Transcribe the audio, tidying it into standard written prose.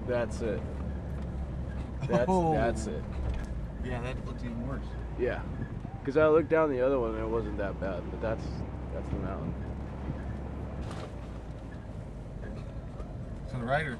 That's it. That's it. Yeah, that looks even worse. Yeah. Because I looked down the other one and it wasn't that bad, but that's the mountain. To the right or